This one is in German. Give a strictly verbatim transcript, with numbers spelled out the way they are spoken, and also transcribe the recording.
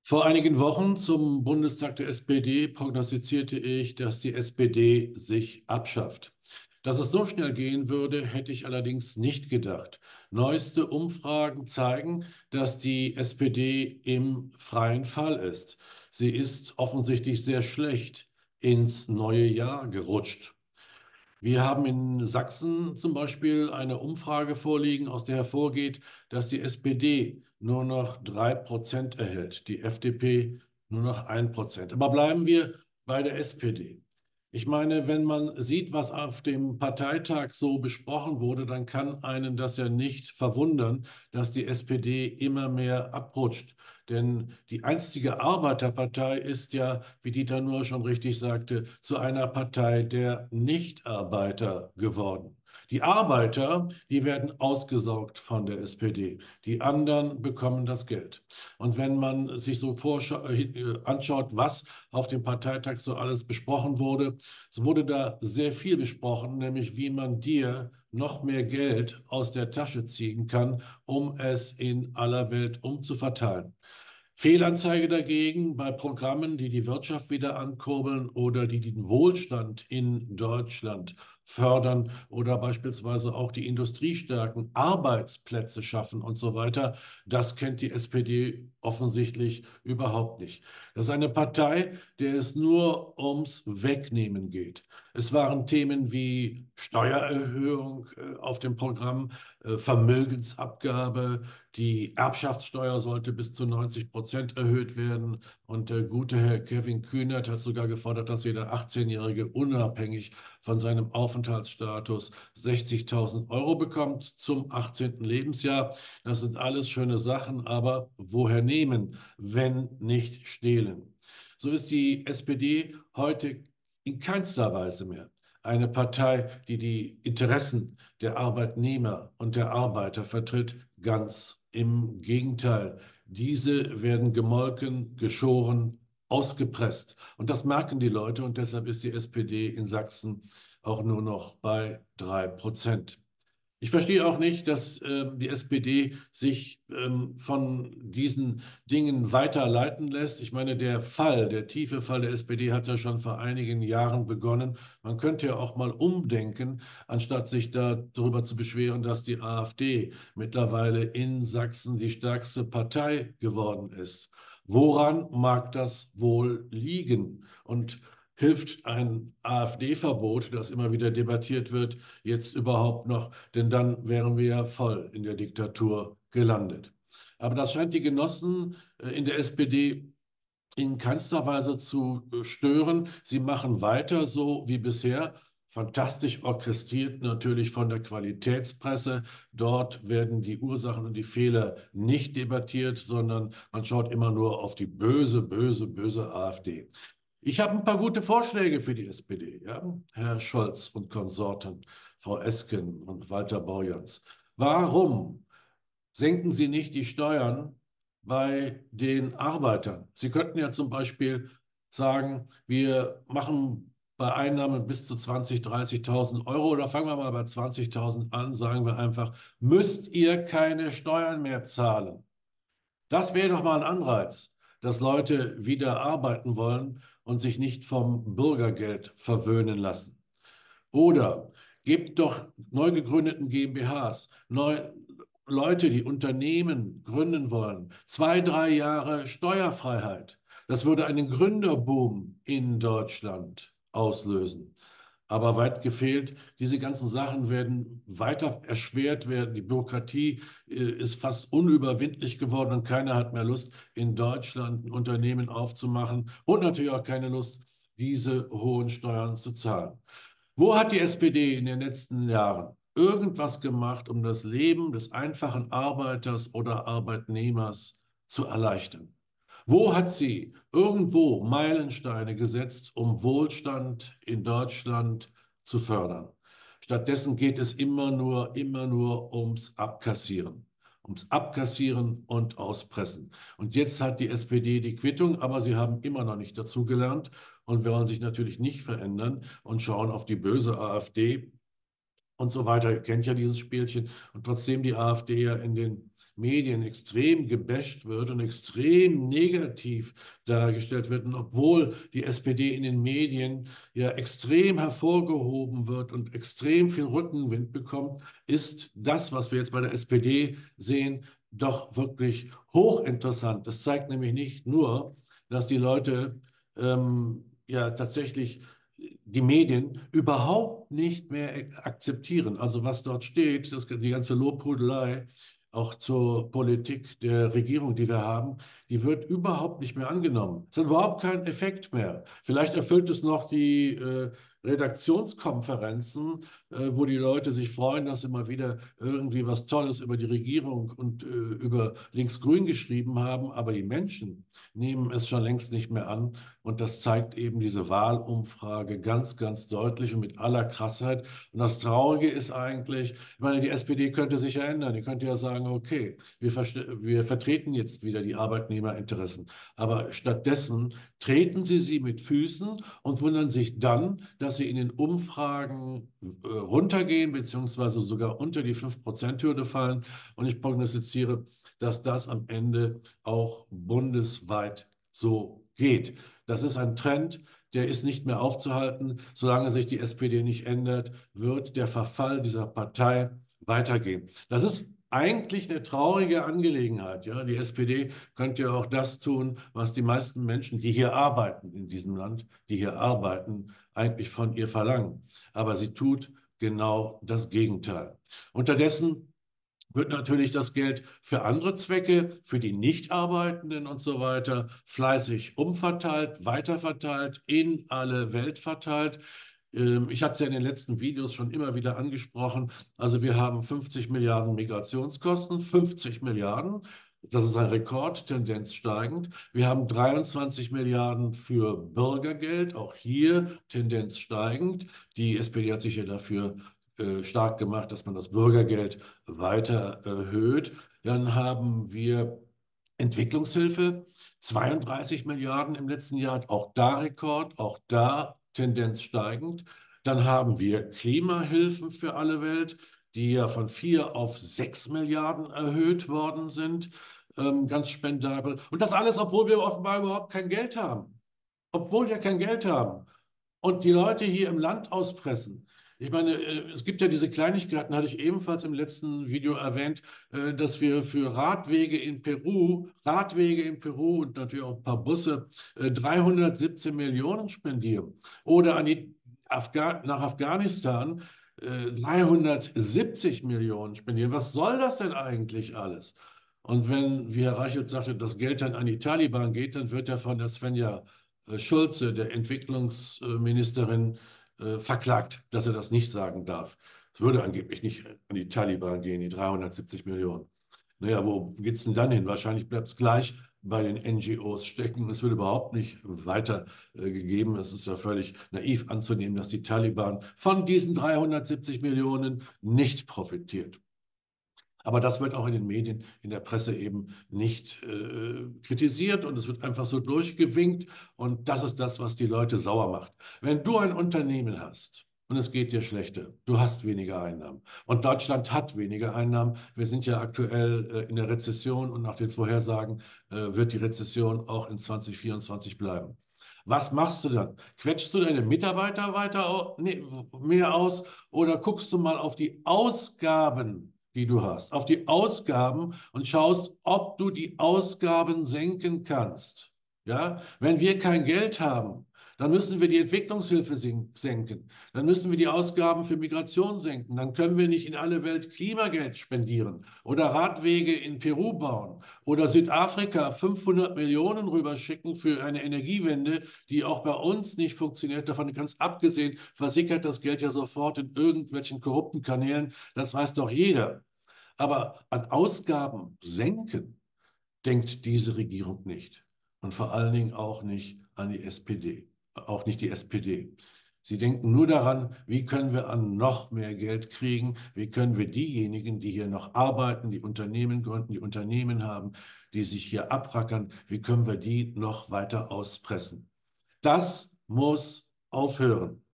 Vor einigen Wochen zum Bundestag der S P D prognostizierte ich, dass die S P D sich abschafft. Dass es so schnell gehen würde, hätte ich allerdings nicht gedacht. Neueste Umfragen zeigen, dass die S P D im freien Fall ist. Sie ist offensichtlich sehr schlecht ins neue Jahr gerutscht. Wir haben in Sachsen zum Beispiel eine Umfrage vorliegen, aus der hervorgeht, dass die S P D nur noch drei Prozent erhält, die F D P nur noch ein Prozent. Aber bleiben wir bei der S P D. Ich meine, wenn man sieht, was auf dem Parteitag so besprochen wurde, dann kann einen das ja nicht verwundern, dass die S P D immer mehr abrutscht. Denn die einstige Arbeiterpartei ist ja, wie Dieter Nuhr schon richtig sagte, zu einer Partei der Nichtarbeiter geworden. Die Arbeiter, die werden ausgesaugt von der S P D. Die anderen bekommen das Geld. Und wenn man sich so äh, anschaut, was auf dem Parteitag so alles besprochen wurde, so wurde da sehr viel besprochen, nämlich wie man dir noch mehr Geld aus der Tasche ziehen kann, um es in aller Welt umzuverteilen. Fehlanzeige dagegen bei Programmen, die die Wirtschaft wieder ankurbeln oder die den Wohlstand in Deutschland fördern oder beispielsweise auch die Industrie stärken, Arbeitsplätze schaffen und so weiter. Das kennt die S P D offensichtlich überhaupt nicht. Das ist eine Partei, der es nur ums Wegnehmen geht. Es waren Themen wie Steuererhöhung äh, auf dem Programm, äh, Vermögensabgabe, die Erbschaftssteuer sollte bis zu neunzig Prozent erhöht werden. Und der gute Herr Kevin Kühnert hat sogar gefordert, dass jeder achtzehnjährige unabhängig von seinem Aufenthaltsstatus sechzigtausend Euro bekommt zum achtzehnten Lebensjahr. Das sind alles schöne Sachen, aber woher nehmen, wenn nicht stehlen? So ist die S P D heute in keinster Weise mehr eine Partei, die die Interessen der Arbeitnehmer und der Arbeiter vertritt. Ganz im Gegenteil. Diese werden gemolken, geschoren, ausgepresst. Und das merken die Leute und deshalb ist die S P D in Sachsen auch nur noch bei drei Prozent. Ich verstehe auch nicht, dass ähm, die S P D sich ähm, von diesen Dingen weiterleiten lässt. Ich meine, der Fall, der tiefe Fall der S P D hat ja schon vor einigen Jahren begonnen. Man könnte ja auch mal umdenken, anstatt sich da darüber zu beschweren, dass die AfD mittlerweile in Sachsen die stärkste Partei geworden ist. Woran mag das wohl liegen? Und hilft ein AfD-Verbot, das immer wieder debattiert wird, jetzt überhaupt noch? Denn dann wären wir ja voll in der Diktatur gelandet. Aber das scheint die Genossen äh, in der S P D in keinster Weise zu äh, stören. Sie machen weiter so wie bisher. Fantastisch orchestriert natürlich von der Qualitätspresse. Dort werden die Ursachen und die Fehler nicht debattiert, sondern man schaut immer nur auf die böse, böse, böse AfD. Ich habe ein paar gute Vorschläge für die S P D, ja? Herr Scholz und Konsorten, Frau Esken und Walter Borjans. Warum senken Sie nicht die Steuern bei den Arbeitern? Sie könnten ja zum Beispiel sagen, wir machen bei Einnahmen bis zu zwanzigtausend, dreißigtausend Euro oder fangen wir mal bei zwanzigtausend an, sagen wir einfach, müsst ihr keine Steuern mehr zahlen. Das wäre doch mal ein Anreiz, dass Leute wieder arbeiten wollen und sich nicht vom Bürgergeld verwöhnen lassen. Oder gebt doch neu gegründeten GmbHs, neu, Leute, die Unternehmen gründen wollen, zwei, drei Jahre Steuerfreiheit. Das würde einen Gründerboom in Deutschland auslösen. Aber weit gefehlt, diese ganzen Sachen werden weiter erschwert werden. Die Bürokratie äh, ist fast unüberwindlich geworden und keiner hat mehr Lust, in Deutschland ein Unternehmen aufzumachen und natürlich auch keine Lust, diese hohen Steuern zu zahlen. Wo hat die S P D in den letzten Jahren irgendwas gemacht, um das Leben des einfachen Arbeiters oder Arbeitnehmers zu erleichtern? Wo hat sie irgendwo Meilensteine gesetzt, um Wohlstand in Deutschland zu fördern? Stattdessen geht es immer nur, immer nur ums Abkassieren. Ums Abkassieren und Auspressen. Und jetzt hat die S P D die Quittung, aber sie haben immer noch nicht dazugelernt und wollen sich natürlich nicht verändern und schauen auf die böse AfD, und so weiter. Ihr kennt ja dieses Spielchen. Und trotzdem die AfD ja in den Medien extrem gebasht wird und extrem negativ dargestellt wird, und obwohl die S P D in den Medien ja extrem hervorgehoben wird und extrem viel Rückenwind bekommt, ist das, was wir jetzt bei der S P D sehen, doch wirklich hochinteressant. Das zeigt nämlich nicht nur, dass die Leute ähm, ja tatsächlich die Medien überhaupt nicht mehr akzeptieren. Also was dort steht, das, die ganze Lobhudelei, auch zur Politik der Regierung, die wir haben, die wird überhaupt nicht mehr angenommen. Es hat überhaupt keinen Effekt mehr. Vielleicht erfüllt es noch die äh, Redaktionskonferenzen, äh, wo die Leute sich freuen, dass sie mal wieder irgendwie was Tolles über die Regierung und äh, über Links-Grün geschrieben haben. Aber die Menschen nehmen es schon längst nicht mehr an. Und das zeigt eben diese Wahlumfrage ganz, ganz deutlich und mit aller Krassheit. Und das Traurige ist eigentlich, ich meine, die S P D könnte sich ja ändern. Die könnte ja sagen, okay, wir, wir vertreten jetzt wieder die Arbeitnehmerinteressen. Aber stattdessen treten sie sie mit Füßen und wundern sich dann, dass sie in den Umfragen äh, runtergehen, beziehungsweise sogar unter die fünf Prozent Hürde fallen. Und ich prognostiziere, dass das am Ende auch bundesweit so geht. Das ist ein Trend, der ist nicht mehr aufzuhalten. Solange sich die S P D nicht ändert, wird der Verfall dieser Partei weitergehen. Das ist eigentlich eine traurige Angelegenheit. Ja? Die S P D könnte ja auch das tun, was die meisten Menschen, die hier arbeiten in diesem Land, die hier arbeiten, eigentlich von ihr verlangen. Aber sie tut genau das Gegenteil. Unterdessen wird natürlich das Geld für andere Zwecke, für die Nichtarbeitenden und so weiter, fleißig umverteilt, weiterverteilt, in alle Welt verteilt. Ähm, Ich hatte es ja in den letzten Videos schon immer wieder angesprochen. Also wir haben fünfzig Milliarden Migrationskosten, fünfzig Milliarden. Das ist ein Rekord, Tendenz steigend. Wir haben dreiundzwanzig Milliarden für Bürgergeld, auch hier Tendenz steigend. Die S P D hat sich ja dafür äh, stark gemacht, dass man das Bürgergeld weiter erhöht. Dann haben wir Entwicklungshilfe, zweiunddreißig Milliarden im letzten Jahr, auch da Rekord, auch da Tendenz steigend. Dann haben wir Klimahilfen für alle Welt, die ja von vier auf sechs Milliarden erhöht worden sind, ähm, ganz spendabel. Und das alles, obwohl wir offenbar überhaupt kein Geld haben. Obwohl wir kein Geld haben und die Leute hier im Land auspressen. Ich meine, äh, es gibt ja diese Kleinigkeiten, hatte ich ebenfalls im letzten Video erwähnt, äh, dass wir für Radwege in Peru, Radwege in Peru und natürlich auch ein paar Busse äh, dreihundertsiebzehn Millionen spendieren. Oder an die Afga nach Afghanistan äh, dreihundertsiebzig Millionen spendieren. Was soll das denn eigentlich alles? Und wenn, wie Herr Reichelt sagte, das Geld dann an die Taliban geht, dann wird er von der Svenja äh, Schulze, der Entwicklungsministerin, äh, verklagt, dass er das nicht sagen darf. Es würde angeblich nicht an die Taliban gehen, die dreihundertsiebzig Millionen. Naja, wo geht's denn dann hin? Wahrscheinlich bleibt es gleich bei den N G Os stecken. Es wird überhaupt nicht weitergegeben. Äh, es ist ja völlig naiv anzunehmen, dass die Taliban von diesen dreihundertsiebzig Millionen nicht profitiert. Aber das wird auch in den Medien, in der Presse eben nicht äh, kritisiert und es wird einfach so durchgewinkt und das ist das, was die Leute sauer macht. Wenn du ein Unternehmen hast und es geht dir schlechter, du hast weniger Einnahmen und Deutschland hat weniger Einnahmen, wir sind ja aktuell äh, in der Rezession und nach den Vorhersagen äh, wird die Rezession auch in zwanzig vierundzwanzig bleiben. Was machst du dann? Quetschst du deine Mitarbeiter weiter au nee, mehr aus oder guckst du mal auf die Ausgaben, die du hast, auf die Ausgaben und schaust, ob du die Ausgaben senken kannst? Ja, wenn wir kein Geld haben, dann müssen wir die Entwicklungshilfe senken. Dann müssen wir die Ausgaben für Migration senken. Dann können wir nicht in alle Welt Klimageld spendieren oder Radwege in Peru bauen oder Südafrika fünfhundert Millionen rüberschicken für eine Energiewende, die auch bei uns nicht funktioniert. Davon ganz abgesehen versickert das Geld ja sofort in irgendwelchen korrupten Kanälen. Das weiß doch jeder. Aber an Ausgaben senken denkt diese Regierung nicht. Und vor allen Dingen auch nicht an die S P D, auch nicht die S P D. Sie denken nur daran, wie können wir an noch mehr Geld kriegen, wie können wir diejenigen, die hier noch arbeiten, die Unternehmen gründen, die Unternehmen haben, die sich hier abrackern, wie können wir die noch weiter auspressen. Das muss aufhören.